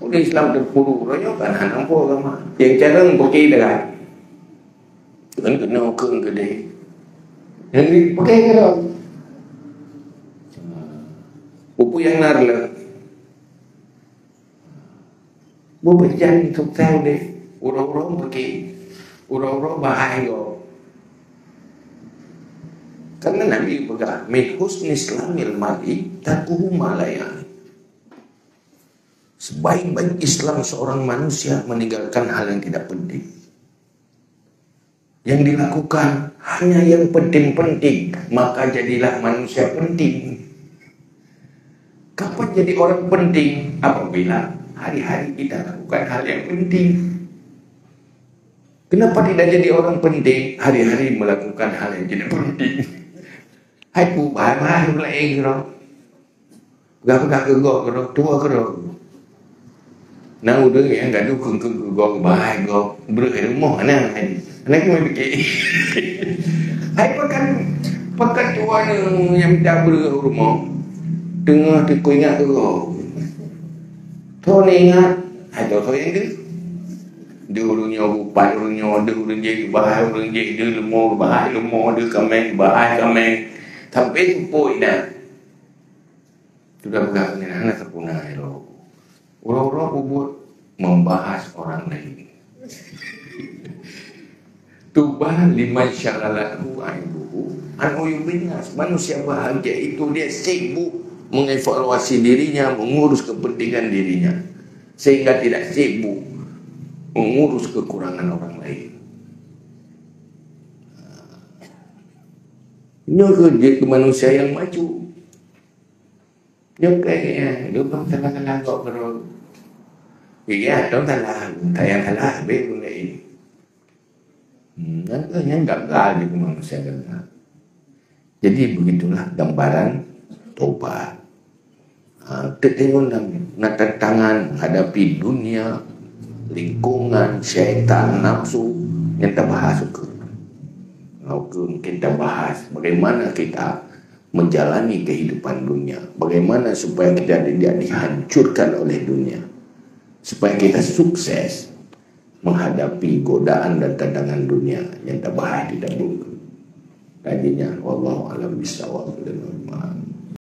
Islam terpuru royo kan nampo agama. Yang cara pakai dah. Kan kena keng gede. Yang ni pakai ke dah. Buku yang narla. Buku berjalan untuk tahu deh. Orang-orang pakai. Orang-orang bahaya. Karena Nabi berkata, min husni islamil mar'i takuhu malayan. Sebaik-baik Islam seorang manusia meninggalkan hal yang tidak penting. Yang dilakukan hanya yang penting-penting, maka jadilah manusia penting. Kapan jadi orang penting? Apabila hari-hari kita lakukan hal yang penting. Kenapa tidak jadi orang penting? Hari-hari melakukan hal yang tidak penting. Hai ku bahaya lain kero. Gak kegok kero, tua kero. Nah udah yang gaduh kegok bahaya kegok. Berumah mana hari. Anak mau fikir. Hai pakan tua yang minta berumah. Tengah tu ingat kegok. Tuh ingat. Ada tu yang dia. Dulunya bupat, dulunya ada, dulunya bahaya, dulunya dia lemah, bahaya lemah, dia kameng, bahaya kameng. Sampai sepoi dah. Sudah bergerak dengan anak terpunah itu. Orang-orang ubud membahas orang lain. Tubah liman syaralahu aibuhu an uyubinas. Manusia bahagia itu dia sibuk mengevaluasi dirinya, mengurus kepentingan dirinya, sehingga tidak sibuk mengurus kekurangan orang lain. Ini kerja ke manusia yang maju. Dia kayaknya dia bang salah kok bro. Iya, dong salah, tayang salah betul ini. Yang gagal di manusia gagal. Jadi begitulah gambaran tobat. Ketemu nak tantangan hadapi dunia, lingkungan, syaitan, nafsu yang tak bahas ke. Kita bahas bagaimana kita menjalani kehidupan dunia, bagaimana supaya kita tidak dihancurkan oleh dunia, supaya kita sukses menghadapi godaan dan tantangan dunia yang tak bahas tidak mungkin. Kajinya wallahu a'lam bishawab.